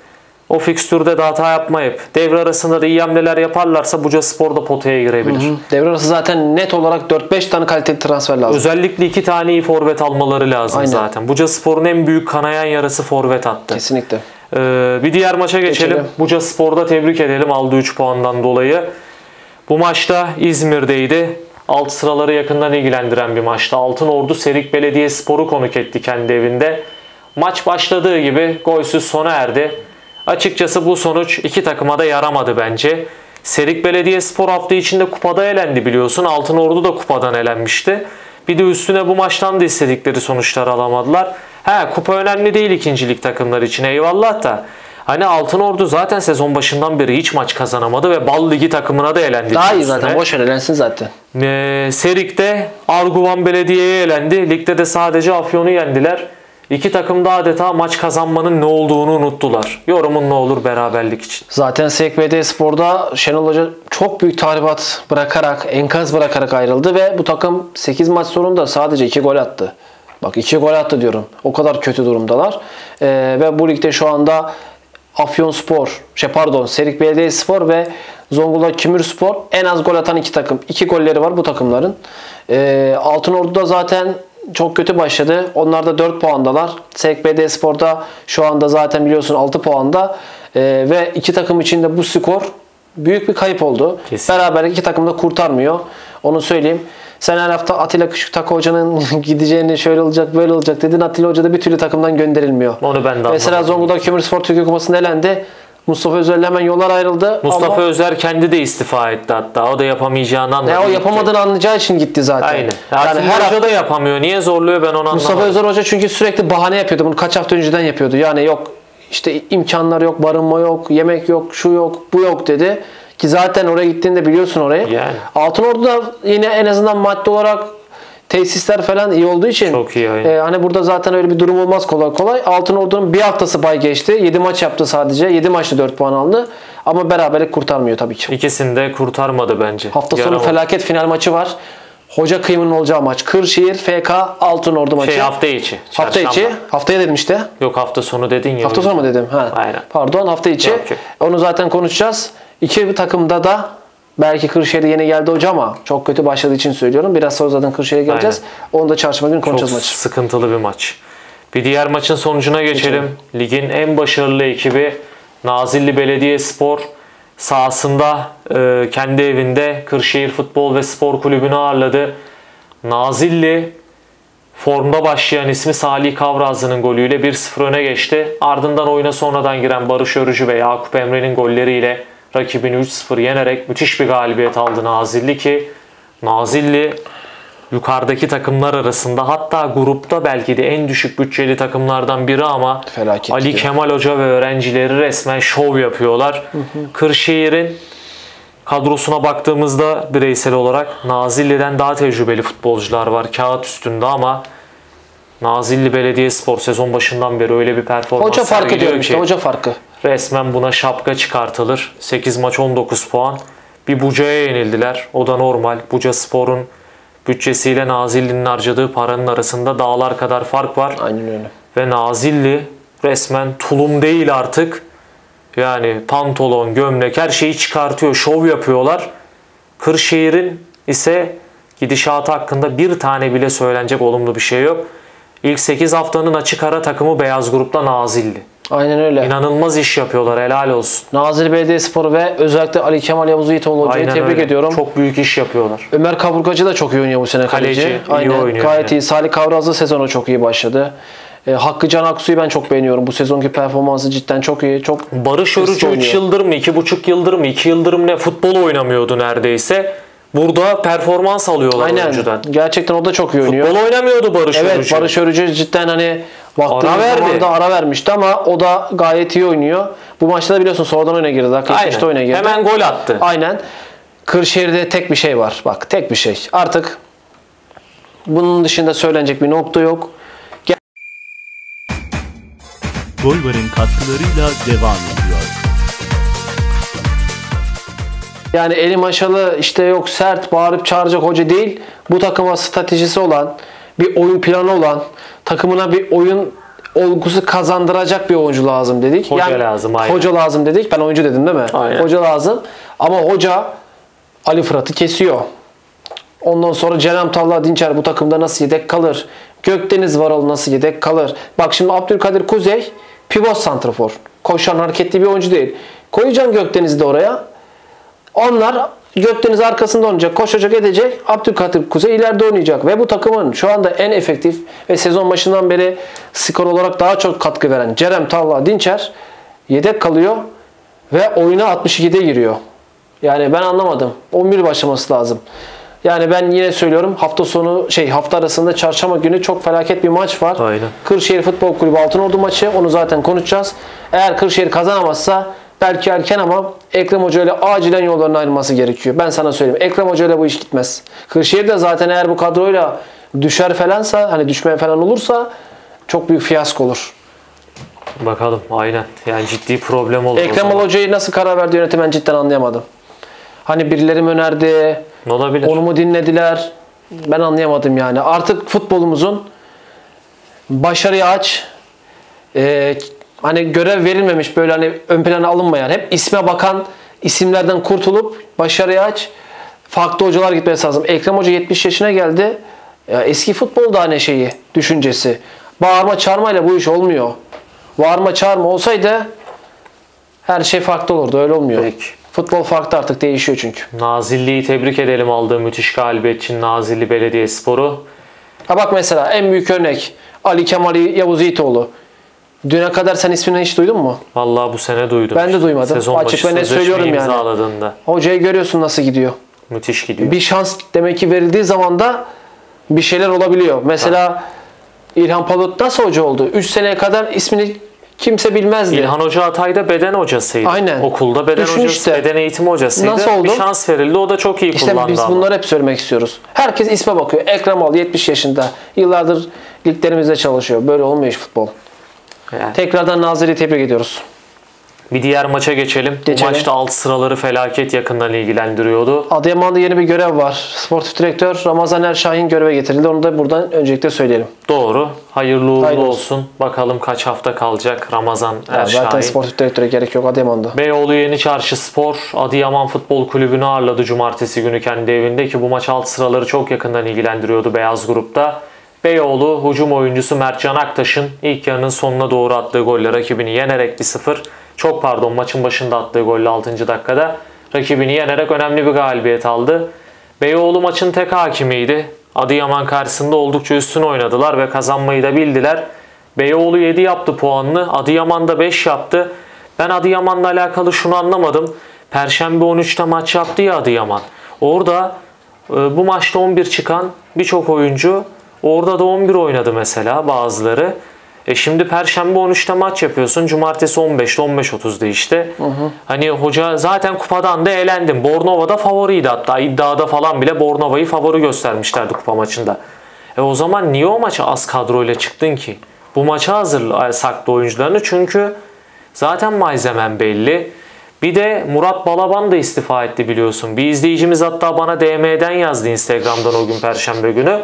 o fikstürde de hata yapmayıp devre arasında da iyi hamleler yaparlarsa Bucaspor da potaya girebilir. Hı hı. Devre arası zaten net olarak dört beş tane kaliteli transfer lazım. Özellikle iki tane iyi forvet almaları lazım. Aynen. Zaten. Bucaspor'un en büyük kanayan yarası forvet attı. Kesinlikle. Ee, bir diğer maça geçelim. geçelim. Bucaspor'da tebrik edelim aldığı üç puandan dolayı. Bu maçta İzmir'deydi. Alt sıraları yakından ilgilendiren bir maçtı. Altınordu Serik Belediyespor'u konuk etti kendi evinde. Maç başladığı gibi golsüz sona erdi. Açıkçası bu sonuç iki takıma da yaramadı bence. Serik Belediyespor hafta içinde kupada elendi biliyorsun. Altınordu da kupadan elenmişti. Bir de üstüne bu maçtan da istedikleri sonuçları alamadılar. He, kupa önemli değil ikincilik takımlar için, eyvallah da. Hani Altınordu zaten sezon başından beri hiç maç kazanamadı ve Bal Ligi takımına da elendi. Daha iyi zaten, boş elensin zaten. Ee, Serik'te Arguvan Belediye'ye elendi. Ligde de sadece Afyon'u yendiler. İki takım da adeta maç kazanmanın ne olduğunu unuttular. Yorumun ne olur beraberlik için? Zaten Serik Belediyespor'da Şenol Hoca çok büyük tahribat bırakarak, enkaz bırakarak ayrıldı ve bu takım sekiz maç sonunda sadece iki gol attı. Bak iki gol attı diyorum. O kadar kötü durumdalar. Ee, ve bu ligde şu anda Afyonspor, şey pardon, Serik Belediyespor ve Zonguldak Kömürspor en az gol atan iki takım. İki golleri var bu takımların. Ee, Altınordu'da zaten çok kötü başladı. Onlar da dört puandalar. Serik Belediyespor'da şu anda zaten biliyorsun altı puanda. Ee, ve iki takım için de bu skor büyük bir kayıp oldu. Kesin. Beraber iki takım da kurtarmıyor. Onu söyleyeyim. Sen her hafta Atilla Küçüktaka Hoca'nın gideceğini şöyle olacak böyle olacak dedin. Atilla Hoca da bir türlü takımdan gönderilmiyor. Onu ben de Mesela Zonguldak Kömürspor Türkiye Kupası'nda elendi. Mustafa Özer'le hemen yollar ayrıldı. Mustafa ama... Özer kendi de istifa etti hatta. O da yapamayacağını anladı. Ya o yapamadığını anlayacağı için gitti zaten. Aynen. Yani her hoca da yapamıyor. Niye zorluyor ben onu anlamadım. Mustafa Özer Hoca çünkü sürekli bahane yapıyordu. Bunu kaç hafta önceden yapıyordu. Yani yok işte imkanlar yok, barınma yok, yemek yok, şu yok, bu yok dedi. Ki zaten oraya gittiğinde biliyorsun orayı. Yani. Altınordu'da yine en azından maddi olarak tesisler falan iyi olduğu için çok iyi, e, hani burada zaten öyle bir durum olmaz kolay kolay. Altınordu'nun bir haftası bay geçti. yedi maç yaptı sadece. yedi maçta dört puan aldı. Ama beraberlik kurtarmıyor tabii ki. İkisini de kurtarmadı bence. Hafta sonu Yaramaz. felaket final maçı var. Hoca kıyımının olacağı maç. Kırşehir F K Altınordu maçı. Şey hafta içi. Hafta içi. Haftaya dedim işte. Yok hafta sonu dedin ya. Hafta sonu mu dedim? Ha. Aynen. Pardon hafta içi. Yok, yok. Onu zaten konuşacağız. İki takımda da belki Kırşehir'de yeni geldi hoca ama çok kötü başladığı için söylüyorum. Biraz sonra zaten Kırşehir'e geleceğiz. Aynen. Onu da çarşamba günü konuşacağız maçı. Çok sıkıntılı bir maç. Bir diğer maçın sonucuna geçelim. geçelim. Ligin en başarılı ekibi Nazilli Belediyespor sahasında e, kendi evinde Kırşehir Futbol ve Spor Kulübü'nü ağırladı. Nazilli formda başlayan ismi Salih Kavrazlı'nın golüyle bir sıfır öne geçti. Ardından oyuna sonradan giren Barış Örücü ve Yakup Emre'nin golleriyle rakibini üç sıfır yenerek müthiş bir galibiyet aldı Nazilli ki Nazilli yukarıdaki takımlar arasında hatta grupta belki de en düşük bütçeli takımlardan biri ama felaket Ali Kemal Hoca ve öğrencileri resmen şov yapıyorlar. Hı hı. Kırşehir'in kadrosuna baktığımızda bireysel olarak Nazilli'den daha tecrübeli futbolcular var kağıt üstünde ama Nazilli Belediyespor sezon başından beri öyle bir performans hoca farkı diyorum işte, hoca farkı. Resmen buna şapka çıkartılır. sekiz maç on dokuz puan. Bir Buca'ya yenildiler. O da normal. Bucaspor'un bütçesiyle Nazilli'nin harcadığı paranın arasında dağlar kadar fark var. Aynen öyle. Ve Nazilli resmen tulum değil artık. Yani pantolon, gömlek her şeyi çıkartıyor. Şov yapıyorlar. Kırşehir'in ise gidişatı hakkında bir tane bile söylenecek olumlu bir şey yok. İlk sekiz haftanın açık ara takımı beyaz grupta Nazilli. Aynen öyle. İnanılmaz iş yapıyorlar. Helal olsun. Nazilli Belediyespor ve özellikle Ali Kemal Yavuz Yiğitoğlu hocayı tebrik öyle. ediyorum. Çok büyük iş yapıyorlar. Ömer Kaburgacı da çok iyi oynuyor bu sene kaleci. Kaleci Aynen. iyi oynuyor. Gayet yani. iyi. Salih Kavrazlı sezonu çok iyi başladı. E, Hakkı Can Aksu'yu ben çok beğeniyorum. Bu sezonki performansı cidden çok iyi. Çok Barış Örücü üç yıldır mı? iki buçuk yıldır mı? iki yıldır mı ne? Futbol oynamıyordu neredeyse. Burada performans alıyorlar Aynen. oyuncudan. Gerçekten o da çok iyi oynuyor. Futbol oynamıyordu Barış evet, Örücü. Evet Barış Örücü cidden hani baktığımız zaman da ara vermişti ama o da gayet iyi oynuyor. Bu maçta da biliyorsun sonradan oyuna girdi. Dakika işte oyuna girdi. Hemen gol attı. Aynen. Kırşehir'de tek bir şey var. Bak tek bir şey. Artık bunun dışında söylenecek bir nokta yok. Gel- Golvar'ın katkılarıyla devam ediyor. Yani eli maşalı işte yok sert bağırıp çağıracak hoca değil. Bu takıma stratejisi olan, bir oyun planı olan, takımına bir oyun olgusu kazandıracak bir oyuncu lazım dedik. Hoca lazım, aynen. Hoca lazım dedik. Ben oyuncu dedim değil mi? Aynen. Hoca lazım. Ama hoca Ali Fırat'ı kesiyor. Ondan sonra Kerem Talha Dinçer bu takımda nasıl yedek kalır? Gökdeniz Varol nasıl yedek kalır? Bak şimdi Abdülkadir Kuzey pivot santrafor. Koşan hareketli bir oyuncu değil. Koyacağım Gökdeniz'i de oraya. Onlar Gökdeniz arkasında oynayacak, koşacak, edecek. Abdülkadir Kuzey ileride oynayacak. Ve bu takımın şu anda en efektif ve sezon başından beri skor olarak daha çok katkı veren Kerem Talha Dinçer yedek kalıyor ve oyuna altmış iki'de giriyor. Yani ben anlamadım. on bir başlaması lazım. Yani ben yine söylüyorum, hafta sonu şey hafta arasında çarşamba günü çok felaket bir maç var. Aynen. Kırşehir Futbol Kulübü Altınordu maçı. Onu zaten konuşacağız. Eğer Kırşehir kazanamazsa belki erken ama Ekrem Hoca ile acilen yollarına ayrılması gerekiyor. Ben sana söyleyeyim. Ekrem Hoca ile bu iş gitmez. Kırşehir de zaten eğer bu kadroyla düşer falansa, hani düşmeye falan olursa çok büyük fiyasko olur. Bakalım, aynen. Yani ciddi problem olur. Ekrem Hoca'yı nasıl karar verdi yönetim ben cidden anlayamadım. Hani birileri mi önerdi? Olabilir. Onu mu dinlediler? Ben anlayamadım yani. Artık futbolumuzun başarıya aç, e, hani görev verilmemiş, böyle hani ön plana alınmayan, hep isme bakan isimlerden kurtulup başarıya aç, farklı hocalar gitmesi lazım. Ekrem Hoca yetmiş yaşına geldi. Ya eski futbol da hani şeyi, düşüncesi. Bağırma çağırmayla bu iş olmuyor. Bağırma çağırma olsaydı her şey farklı olurdu. Öyle olmuyor. Peki. Futbol farklı, artık değişiyor çünkü. Nazilli'yi tebrik edelim aldığı müthiş galibiyet için Nazilli Belediyespor'u. Ha bak mesela en büyük örnek Ali Kemal Yavuz Yiğitoğlu. Düne kadar sen ismini hiç duydun mu? Vallahi bu sene duydum. Ben de duymadım. Sezon Açık başı ve net söylüyorum yani. imzaladığında. Hocayı görüyorsun nasıl gidiyor. Müthiş gidiyor. Bir şans demek ki verildiği zaman da bir şeyler olabiliyor. Mesela ha. İlhan Palut nasıl hoca oldu? üç seneye kadar ismini kimse bilmezdi. İlhan Hoca Hatay'da beden hocasıydı. Aynen. Okulda beden Düşün hocası, işte. beden eğitimi hocasıydı. Nasıl oldu? Bir şans verildi. O da çok iyi İşte kullandı biz ama. bunları hep söylemek istiyoruz. Herkes isme bakıyor. Ekrem Al yetmiş yaşında. Yıllardır liglerimizde çalışıyor. Böyle olmuyor iş futbol. Yani. Tekrardan Nazilli'yi tebrik ediyoruz. Bir diğer maça geçelim. Geçelim. Bu maçta alt sıraları felaket yakından ilgilendiriyordu. Adıyaman'da yeni bir görev var. Sportif direktör Ramazan Erşahin göreve getirildi. Onu da buradan öncelikle söyleyelim. Doğru. Hayırlı uğurlu Hayırlı olsun. olsun. Bakalım kaç hafta kalacak Ramazan Ya Erşahin. zaten sportif direktöre gerek yok Adıyaman'da. Beyoğlu Yeniçarşı Spor Adıyaman Futbol Kulübü'nü ağırladı cumartesi günü kendi evinde ki bu maç alt sıraları çok yakından ilgilendiriyordu beyaz grupta. Beyoğlu hücum oyuncusu Mertcan Aktaş'ın ilk yarının sonuna doğru attığı golle rakibini yenerek bir sıfır, çok pardon maçın başında attığı golle altıncı dakikada rakibini yenerek önemli bir galibiyet aldı. Beyoğlu maçın tek hakimiydi. Adıyaman karşısında oldukça üstün oynadılar ve kazanmayı da bildiler. Beyoğlu yedi yaptı puanını, Adıyaman da beş yaptı. Ben Adıyaman'la alakalı şunu anlamadım. Perşembe on üçte maç yaptı ya Adıyaman. Orada e, bu maçta on bir çıkan birçok oyuncu orada da on bir oynadı mesela bazıları. E şimdi Perşembe on üçte maç yapıyorsun. Cumartesi on beşte on beş otuzda işte. Hı hı. Hani hoca zaten kupadan da elendim. Bornova'da favoriydi hatta. İddiada falan bile Bornova'yı favori göstermişlerdi kupa maçında. E o zaman niye o maça az kadroyla çıktın ki? Bu maça hazır saklı oyuncularını çünkü zaten malzemen belli. Bir de Murat Balaban da istifa etti biliyorsun. Bir izleyicimiz hatta bana D M'den yazdı Instagram'dan o gün Perşembe günü.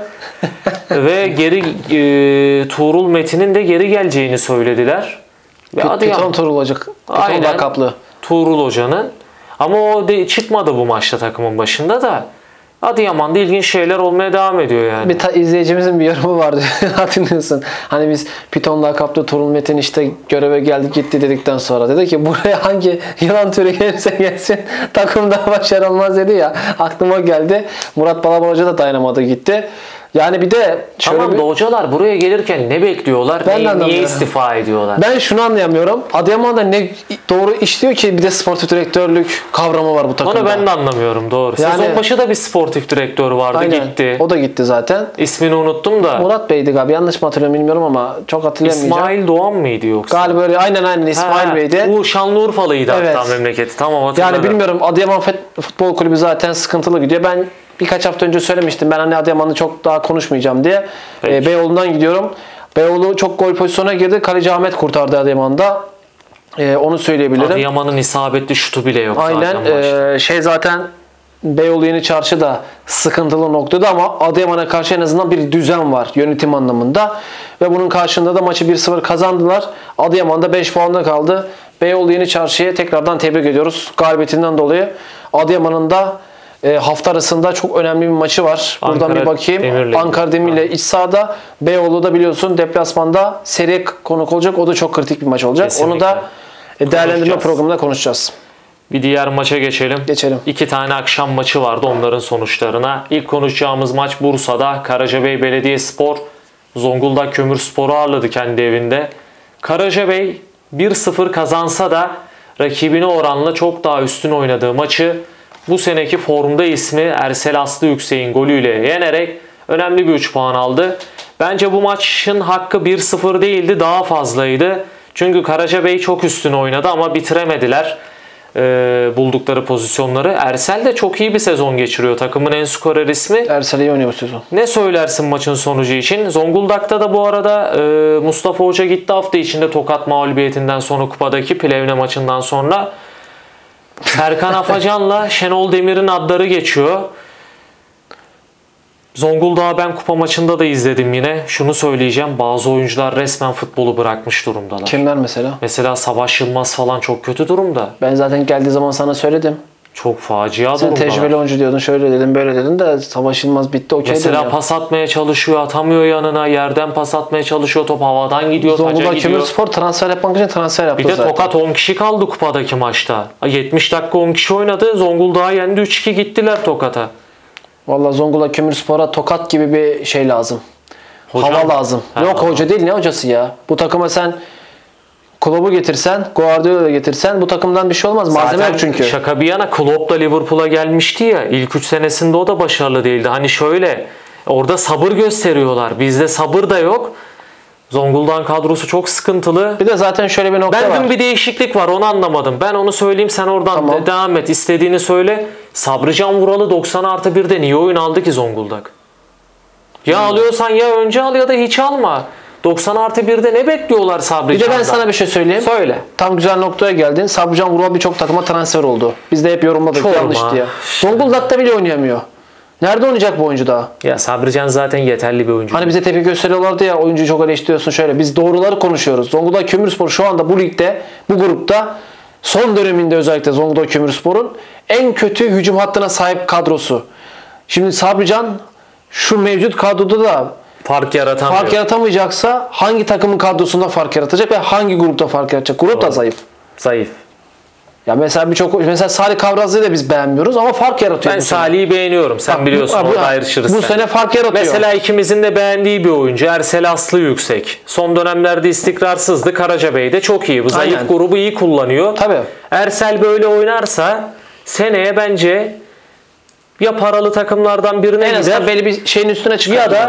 Ve geri e, Tuğrul Metin'in de geri geleceğini söylediler. Piton Tuğrul Hoca. Piton lakaplı. Tuğrul Hoca'nın. Ama o de, çıkmadı bu maçta takımın başında da. Adıyaman'da ilginç şeyler olmaya devam ediyor yani. Bir ta- izleyicimizin bir yorumu vardı hatırlıyorsun. Hani biz Piton lakaplı Tuğrul Metin işte göreve geldi gitti dedikten sonra dedi ki buraya hangi yılan türü gelirse gelsin takımda başarı olmaz dedi ya. Aklıma geldi. Murat Balaban Hoca da dayanamadı gitti. Yani bir de tamam bir... da hocalar buraya gelirken ne bekliyorlar? Ben ne, niye istifa ediyorlar? Ben şunu anlayamıyorum. Adıyaman'da ne doğru işliyor ki bir de sportif direktörlük kavramı var bu takımda. Onu ben de anlamıyorum doğru. Yani, sezon başı da bir sportif direktör vardı aynen, gitti. O da gitti zaten. İsmini unuttum da. Murat Bey'di galiba. Yanlış mı hatırlıyorum bilmiyorum ama çok hatırlayamayacağım. İsmail Doğan mıydı yoksa? Galiba öyle. Aynen aynen İsmail ha, Bey'di. Bu Şanlıurfalıydı evet. Hatta memleketi. Tamam hatırladım. Yani bilmiyorum Adıyaman Futbol Kulübü zaten sıkıntılı gidiyor. Ben birkaç hafta önce söylemiştim. Ben hani Adıyaman'ı çok daha konuşmayacağım diye. E, Beyoğlu'ndan gidiyorum. Beyoğlu çok gol pozisyona girdi. Kaleci Ahmet kurtardı Adıyaman'da. E, onu söyleyebilirim. Adıyaman'ın isabetli şutu bile yok aynen, zaten. Aynen. E, şey zaten Beyoğlu Yeni Çarşı da sıkıntılı noktada ama Adıyaman'a karşı en azından bir düzen var yönetim anlamında. Ve bunun karşılığında da maçı bir sıfır kazandılar. Adıyaman'da beş puanda kaldı. Beyoğlu Yeni Çarşı'ya tekrardan tebrik ediyoruz galibiyetinden dolayı. Adıyaman'ın da e, hafta arasında çok önemli bir maçı var. Buradan Ankara bir bakayım. Demir'le Ankara Demir'le iç sahada. Beyoğlu'da biliyorsun deplasmanda seri konuk olacak. O da çok kritik bir maç olacak. Kesinlikle. Onu da e, değerlendirme Konuşacağız. programında konuşacağız. Bir diğer maça geçelim. Geçelim. İki tane akşam maçı vardı, onların sonuçlarına. İlk konuşacağımız maç Bursa'da. Karacabey Belediyespor Zonguldak Kömürspor'u ağırladı kendi evinde. Karacabey bir sıfır kazansa da rakibine oranla çok daha üstün oynadığı maçı bu seneki formda ismi Ersel Aslı Yüksek'in golüyle yenerek önemli bir üç puan aldı. Bence bu maçın hakkı bir sıfır değildi, daha fazlaydı. Çünkü Karacabey çok üstün oynadı ama bitiremediler e, buldukları pozisyonları. Ersel de çok iyi bir sezon geçiriyor. Takımın en skorer ismi. Ersel iyi oynuyor bu sezon. Ne söylersin maçın sonucu için? Zonguldak'ta da bu arada e, Mustafa Hoca gitti hafta içinde Tokat mağlubiyetinden sonra kupadaki Plevne maçından sonra. Serkan Afacan'la Şenol Demir'in adları geçiyor. Zonguldak'ı ben kupa maçında da izledim yine. Şunu söyleyeceğim. Bazı oyuncular resmen futbolu bırakmış durumdalar. Kimler mesela? Mesela Savaş Yılmaz falan çok kötü durumda. Ben zaten geldiği zaman sana söyledim. Çok facia Sen durumdalar. tecrübeli oyuncu diyordun, şöyle dedim, böyle dedin de Savaş Yılmaz bitti, okey Mesela ya. pas atmaya çalışıyor, atamıyor yanına. Yerden pas atmaya çalışıyor. Top havadan gidiyor, taca Zonguldak gidiyor. Kömürspor transfer yapmak için transfer yaptı Bir de zaten. Tokat on kişi kaldı kupadaki maçta. yetmiş dakika on kişi oynadı. Zonguldak'a yendi, üç iki gittiler Tokat'a. Valla Zonguldak Kömürspor'a Tokat gibi bir şey lazım. Hocam. Hava lazım. Ha, Yok hava. hoca değil, ne hocası ya? Bu takıma sen Klopp'u getirsen, Guardiola'yı getirsen bu takımdan bir şey olmaz. Malzeme Zaten yok çünkü. şaka bir yana Klopp da Liverpool'a gelmişti ya. İlk üç senesinde o da başarılı değildi. Hani şöyle orada sabır gösteriyorlar. Bizde sabır da yok. Zonguldak'ın kadrosu çok sıkıntılı. Bir de zaten şöyle bir nokta Ben var. dün bir değişiklik var, onu anlamadım. Ben onu söyleyeyim, sen oradan Tamam. de- devam et. İstediğini söyle. Sabrican Vuralı doksan artı birde niye oyun aldı ki Zonguldak? Ya Hmm. alıyorsan ya önce al ya da hiç alma. doksan artı birde ne bekliyorlar Bir Sabrican'dan? de ben sana bir şey söyleyeyim. Söyle. Tam güzel noktaya geldin. Sabrican Vural birçok takıma transfer oldu. Biz de hep yorumladık Çorba. yanlış diye. Zonguldak'ta bile oynayamıyor. Nerede oynayacak bu oyuncu daha? Ya Sabrican zaten yeterli bir oyuncu. Hani bize tepki gösteriyorlardı ya, oyuncuyu çok eleştiriyorsun şöyle. Biz doğruları konuşuyoruz. Zonguldak Kömürspor şu anda bu ligde, bu grupta son döneminde özellikle Zonguldak Kömürspor'un en kötü hücum hattına sahip kadrosu. Şimdi Sabrican şu mevcut kadroda da fark yaratamıyor. fark yaratamayacaksa hangi takımın kadrosunda fark yaratacak ve hangi grupta fark yaratacak? Grup da zayıf. Zayıf. Ya mesela birçok mesela Salih Kavrazlı'yı da biz beğenmiyoruz ama fark yaratıyor. Ben bu sene. Salih'i beğeniyorum. Sen Bak, biliyorsun, bu- orada bu- ayrışırız. Bu sen. sene fark yaratıyor. Mesela ikimizin de beğendiği bir oyuncu Ersel Aslı Yüksek. Son dönemlerde istikrarsızdı. Karacabey'de çok iyi. Bu zayıf Aynen. grubu iyi kullanıyor. Tabii. Ersel böyle oynarsa seneye bence ya paralı takımlardan birine En gider azından belli bir şeyin üstüne ya çıkarlar. da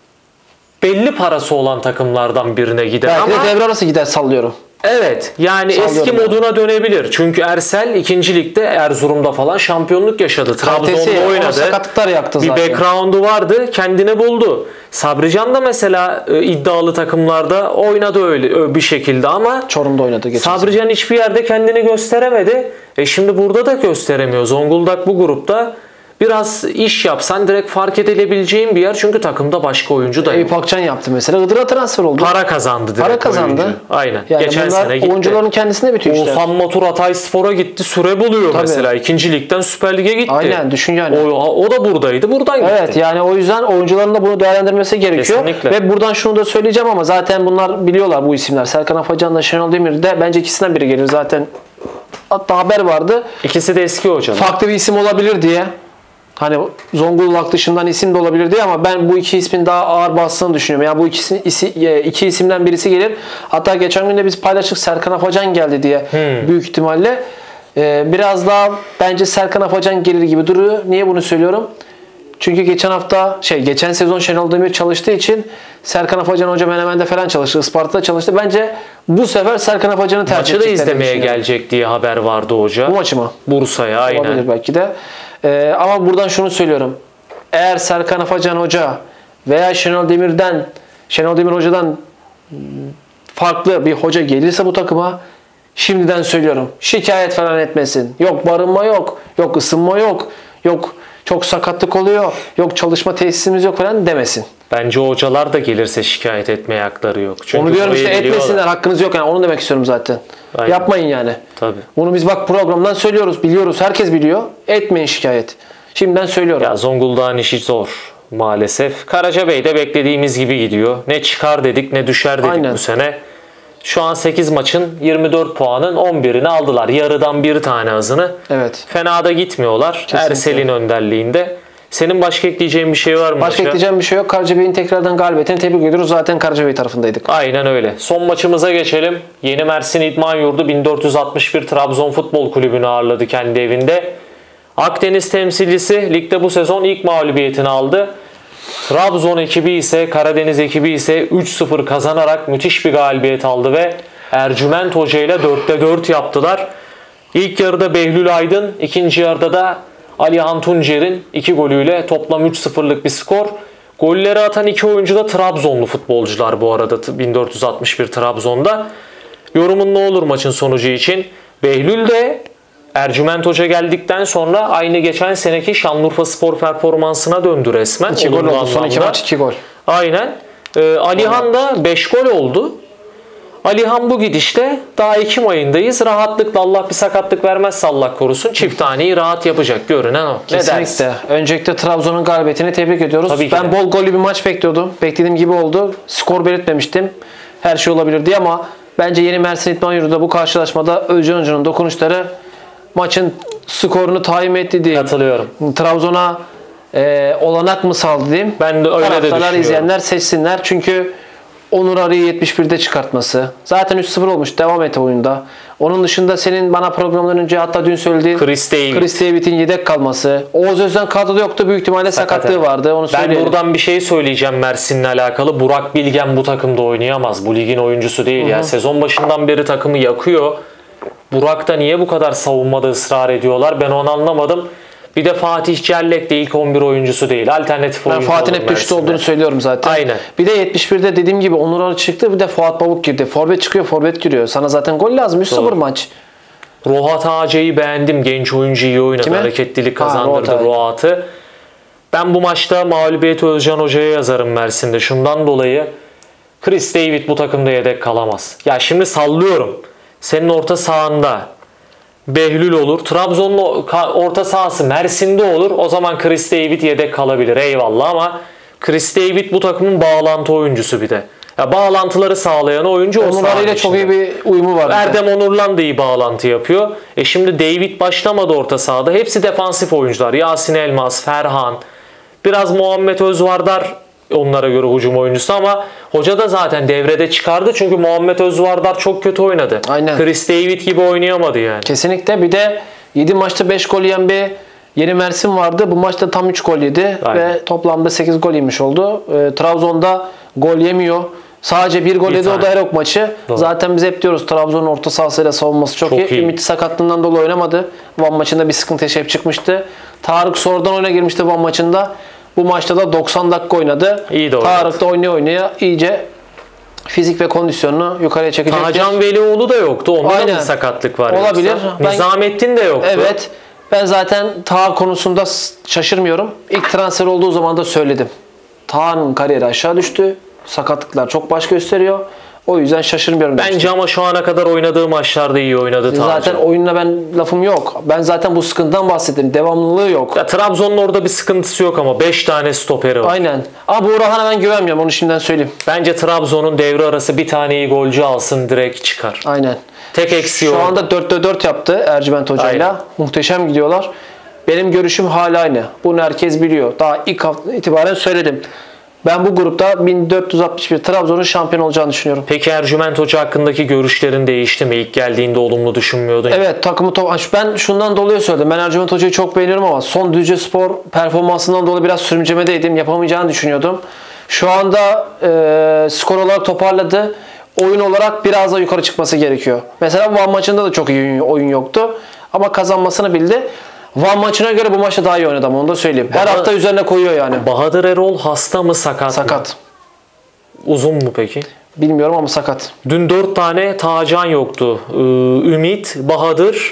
belli parası olan takımlardan birine gider. Belki Ama de devre arası gider, sallıyorum. evet, yani Sallıyorum eski yani. moduna dönebilir. Çünkü Ersel ikinci ligde Erzurum'da falan şampiyonluk yaşadı. Kalitesi, Trabzon'da o oynadı. sakatlıklar yaktı Bir zaten. background'u vardı. Kendini buldu. Sabrican da mesela e, iddialı takımlarda oynadı öyle ö- bir şekilde ama Çorum'da oynadı geçen sene. Sabrican hiçbir yerde kendini gösteremedi. E şimdi burada da gösteremiyor. Zonguldak bu grupta biraz iş yapsan direkt fark edilebileceğin bir yer. Çünkü takımda başka oyuncu da yok. Eyüp Akçan yaptı mesela. Iğdır'a transfer oldu. Para kazandı direkt Para kazandı. oyuncu. Aynen. Yani Geçen bunlar sene gitti. oyuncuların kendisine bitiyor işte. Oğuzhan Motor Hatayspor'a gitti. Süre buluyor Tabii. mesela. İkinci ligden Süper Lig'e gitti. Aynen, düşün yani. O, o da buradaydı. Buradan gitti. Evet, yani o yüzden oyuncuların da bunu değerlendirmesi gerekiyor. Kesinlikle. Ve buradan şunu da söyleyeceğim ama zaten bunlar biliyorlar, bu isimler. Serkan Afacan'la Şenol Demir de bence ikisinden biri gelir zaten. Hatta haber vardı. İkisi de eski hocalar. Farklı bir isim olabilir diye. Hani Zonguldak dışından isim de olabilir diye ama ben bu iki ismin daha ağır bastığını düşünüyorum. Yani bu ikisi, isi, iki isimden birisi gelir. Hatta geçen gün de biz paylaştık, Serkan Afacan geldi diye Hmm. büyük ihtimalle. Ee, biraz daha bence Serkan Afacan gelir gibi duruyor. Niye bunu söylüyorum? Çünkü geçen hafta şey geçen sezon Şenol Demir çalıştığı için Serkan Afacan Hoca Menemen'de falan çalıştı. Isparta'da çalıştı. Bence bu sefer Serkan Afacan'ı tercih Maçı da edeceklerini izlemeye düşünüyorum. gelecek diye haber vardı hoca. Bu maçı mı? Bursa'ya aynen. Olabilir belki de. Ee, ama buradan şunu söylüyorum. Eğer Serkan Afacan Hoca veya Şenol Demir'den Şenol Demir Hoca'dan farklı bir hoca gelirse bu takıma, şimdiden söylüyorum, şikayet falan etmesin. Yok barınma yok, yok ısınma yok, Yok çok sakatlık oluyor. Yok çalışma tesisimiz yok falan demesin. Bence hocalar da gelirse şikayet etmeye hakları yok. Çünkü onu diyorum işte, biliyorlar. etmesinler, hakkınız yok yani, onu demek istiyorum zaten. Aynen. Yapmayın yani. Tabii. Bunu biz bak programdan söylüyoruz, biliyoruz, herkes biliyor. Etmeyin şikayet. Şimdiden söylüyorum. Ya Zonguldak'ın işi zor maalesef. Karacabey de beklediğimiz gibi gidiyor. Ne çıkar dedik ne düşer dedik Aynen. bu sene. Şu an sekiz maçın yirmi dört puanın on birini aldılar. Yarıdan bir tane azını. Evet. Fena da gitmiyorlar. Kesinlikle. Ersel'in önderliğinde. Senin başka ekleyeceğin bir şey var mı? Başka ekleyeceğim bir şey yok. Karacabey'in tekrardan galibiyetini tebrik ediyoruz. Zaten Karacabey tarafındaydık. Aynen öyle. Son maçımıza geçelim. Yeni Mersin İdman Yurdu bin dört yüz altmış bir Trabzon Futbol Kulübü'nü ağırladı kendi evinde. Akdeniz temsilcisi ligde bu sezon ilk mağlubiyetini aldı. Trabzon ekibi ise Karadeniz ekibi ise üç sıfır kazanarak müthiş bir galibiyet aldı ve Ercüment Hoca ile dörtte dört yaptılar. İlk yarıda Behlül Aydın, ikinci yarıda da Alihan Tuncer'in iki golüyle toplam üç sıfırlık bir skor. Golleri atan iki oyuncu da Trabzonlu futbolcular bu arada, bin dört yüz altmış bir Trabzon'da. Yorumun ne olur maçın sonucu için? Behlül de Ercüment Hoca geldikten sonra aynı geçen seneki Şanlıurfaspor performansına döndü resmen. iki gol oldu. Son iki maç iki gol. Aynen. Ee, Alihan da beş gol oldu. Alihan bu gidişte daha Ekim ayındayız. Rahatlıkla, Allah bir sakatlık vermezse Allah korusun, çift taneyi rahat yapacak. Görünen o. Kesinlikle. Öncelikle Trabzon'un galibiyetini tebrik ediyoruz. Tabii ki ben de. bol gollü bir maç bekliyordum. Beklediğim gibi oldu. Skor belirtmemiştim. Her şey olabilir diye ama bence Yeni Mersin İdman Yurdu'da bu karşılaşmada Özcan Hoca'nın dokunuşları maçın skorunu tayin etti diyeyim. Katılıyorum. Trabzon'a e, olanak mı sağladı diyeyim. Ben de öyle de Taraftarlar, düşünüyorum. izleyenler seçsinler. Çünkü Onur Arı'yı yetmiş birde çıkartması. Zaten üç sıfır olmuş. Devam et oyunda. Onun dışında senin bana programdan önce hatta dün söylediğin Chris David. Chris David'in yedek kalması. Oğuz Özden kadroda yoktu. Büyük ihtimalle Sakat, sakatlığı evet. vardı. Onu Ben söyleyelim. buradan bir şey söyleyeceğim Mersin'le alakalı. Burak Bilgen bu takımda oynayamaz. Bu ligin oyuncusu değil. Yani sezon başından beri takımı yakıyor. Burak'ta niye bu kadar savunmada ısrar ediyorlar? Ben onu anlamadım. Bir de Fatih Cellek de ilk on bir oyuncusu değil. Alternatif Ben oyuncu Fatih'in olur hep düştü Mersin'de. olduğunu söylüyorum zaten. Aynen. Bir de yetmiş birde dediğim gibi Onur Arı çıktı. Bir de Fuat Pavuk girdi. Forvet çıkıyor, forvet giriyor. Sana zaten gol lazım. üç sıfır maç. Rohat Ağacı'yı beğendim. Genç oyuncu iyi oynadı. Kime? Hareketlilik Ha, kazandırdı Rohat Ağacı. Rohat'ı. Ben bu maçta mağlubiyeti Özcan Hoca'ya yazarım Mersin'de. Şundan dolayı Chris David bu takımda yedek kalamaz. Ya şimdi sallıyorum. Senin orta sahanda Behlül olur. Trabzon'un orta sahası Mersin'de olur. O zaman Chris David yedek kalabilir. Eyvallah ama Chris David bu takımın bağlantı oyuncusu bir de. Ya bağlantıları sağlayan oyuncu o Onur sahanın Arı ile çok içinde. iyi bir uyumu var. Erdem Onurlan da iyi bağlantı yapıyor. E şimdi David başlamadı orta sahada. Hepsi defansif oyuncular. Yasin Elmas, Ferhan, biraz Muhammed Özvardar onlara göre hücum oyuncusu ama hoca da zaten devrede çıkardı. Çünkü Muhammed Özvardar çok kötü oynadı. Aynen. Chris David gibi oynayamadı yani. Kesinlikle. Bir de yedi maçta beş gol yiyen bir Yeni Mersin vardı. Bu maçta tam üç gol yedi. Aynen. Ve toplamda sekiz gol yemiş oldu. Ee, Trabzon'da gol yemiyor. Sadece bir gol Bir yedi, o da tane. Erok maçı. Doğru. Zaten biz hep diyoruz Trabzon'un orta sahasıyla savunması çok, Çok iyi. iyi. Ümit sakatlığından dolayı oynamadı. Van maçında bir sıkıntı yaşayıp çıkmıştı. Tarık sonradan oyuna girmişti Van maçında. Bu maçta da doksan dakika oynadı. İyi de oynadı. Tarık da oynaya oynaya iyice fizik ve kondisyonunu yukarıya çekecektir. Tacan Velioğlu da yoktu. Onda da Aynen. bir sakatlık var. Olabilir. yoksa. Ben- Nizamettin de yoktu. Evet. Ben zaten Taha konusunda s- şaşırmıyorum. İlk transfer olduğu zaman da söyledim. Taha'nın kariyeri aşağı düştü. Sakatlıklar çok baş gösteriyor. O yüzden şaşırmıyorum. Bence demiştim. ama şu ana kadar oynadığı maçlarda iyi oynadı Tacan. Zaten oyunla ben lafım yok. Ben zaten bu sıkıntıdan bahsettim. Devamlılığı yok. Ya Trabzon'un orada bir sıkıntısı yok ama beş tane stoperi var. Aynen. Ama bu Orhan'a ben güvenmiyorum. Onu şimdiden söyleyeyim. Bence Trabzon'un devre arası bir tane iyi golcü alsın, direkt çıkar. Aynen. Tek eksiği Şu orada. anda dörtte dört yaptı Ercüment Hoca'yla. Aynen. Muhteşem gidiyorlar. Benim görüşüm hala aynı. Bunu herkes biliyor. Daha ilk hafta itibaren söyledim. Ben bu grupta bin dört yüz altmış bir Trabzon'un şampiyon olacağını düşünüyorum. Peki Ercüment Hoca hakkındaki görüşlerin değişti mi? İlk geldiğinde olumlu düşünmüyordun. Evet, takımı top... Ben şundan dolayı söyledim. Ben Ercüment Hoca'yı çok beğeniyorum ama son Düzce Spor performansından dolayı biraz sürüncemedeydim. Yapamayacağını düşünüyordum. Şu anda e, skor olarak toparladı. Oyun olarak biraz daha yukarı çıkması gerekiyor. Mesela Van maçında da çok iyi oyun yoktu. Ama kazanmasını bildi. Van maçına göre bu maçta daha iyi oynadı ama onu da söyleyeyim. Her Bana- hafta üzerine koyuyor yani. Bahadır Erol hasta mı, sakat mı? Sakat. Uzun mu peki? Bilmiyorum ama sakat. Dün dört tane Tacan yoktu. Ee, Ümit, Bahadır,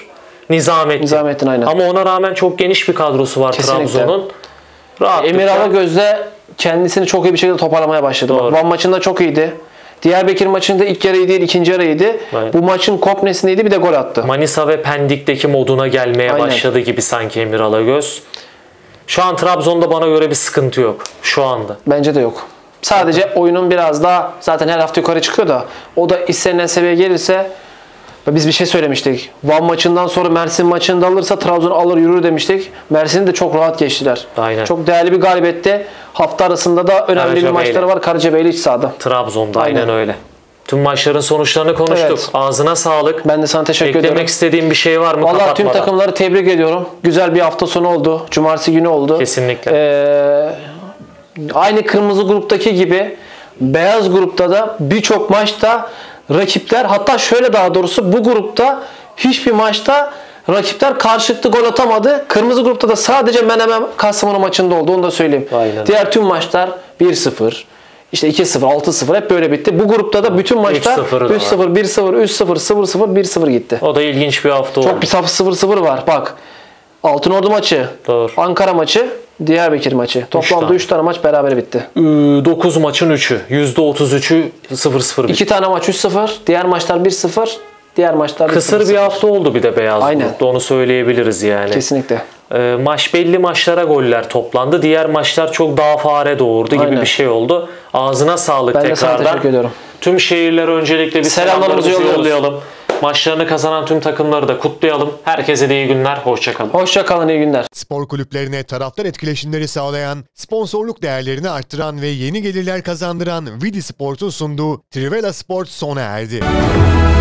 Nizamettin. Nizamettin aynen. Ama ona rağmen çok geniş bir kadrosu var Trabzon'un. Emir Alagöz'de kendisini çok iyi bir şekilde toparlamaya başladı. Bak, Van maçında çok iyiydi. Diyarbakır maçında ilk yarı iyi değil, ikinci yarı iyiydi. Aynen. Bu maçın kopnesindeydi, bir de gol attı. Manisa ve Pendik'teki moduna gelmeye Aynen. başladı gibi sanki Emir Alagöz. Şu an Trabzon'da bana göre bir sıkıntı yok. Şu anda. Bence de yok. Sadece oyunun biraz daha, zaten her hafta yukarı çıkıyor da, o da istenilen seviyeye gelirse, biz bir şey söylemiştik. Van maçından sonra Mersin maçını da alırsa Trabzon alır yürür demiştik. Mersin'i de çok rahat geçtiler. Aynen. Çok değerli bir galibiyette. Hafta arasında da önemli bir maçları var. Karacabeyli iç sahada. Trabzon'da aynen, Aynen öyle. Tüm maçların sonuçlarını konuştuk. Evet. Ağzına sağlık. Ben de sana teşekkür Eklemek ediyorum. istediğim bir şey var mı? Vallahi tüm takımları tebrik ediyorum. Güzel bir hafta sonu oldu. Cumartesi günü oldu. Kesinlikle. Ee, aynı kırmızı gruptaki gibi beyaz grupta da birçok maçta rakipler, hatta şöyle daha doğrusu bu grupta hiçbir maçta rakipler karşılıklı gol atamadı. Kırmızı grupta da sadece Menemen Kastamonu maçında oldu. Onu da söyleyeyim. Aynen. Diğer tüm maçlar bir sıfır, işte iki sıfır, altı sıfır hep böyle bitti. Bu grupta da bütün maçlar üç sıfır, bir sıfır, üç sıfır, sıfır sıfır, bir sıfır gitti. O da ilginç bir hafta oldu. Çok bir sıfır sıfır var. Bak. Altınordu maçı, Doğru. Ankara maçı, Diyarbakır maçı. Toplamda üç tane. tane maç beraber bitti. dokuz maçın üçü. yüzde otuz üçü sıfır sıfır bitti. iki tane maç üç sıfır, diğer maçlar bir sıfır, diğer maçlar bir sıfır. Kısır bir hafta oldu bir de beyaz Aynen. grupta. Onu söyleyebiliriz yani. Kesinlikle. Ee, maç belli maçlara goller toplandı. Diğer maçlar çok daha fare doğurdu gibi Aynen. bir şey oldu. Ağzına sağlık Ben de tekrardan. sana teşekkür ediyorum. Tüm şehirlere öncelikle bir Selamlarımızı selamlarımızı yolluyoruz. yollayalım. Maçlarını kazanan tüm takımları da kutlayalım. Herkese de iyi günler. Hoşçakalın. Hoşça kalın, iyi günler. Spor kulüplerine taraftar etkileşimleri sağlayan, sponsorluk değerlerini arttıran ve yeni gelirler kazandıran Vidi Sport'un sunduğu Trivela Sport sona erdi.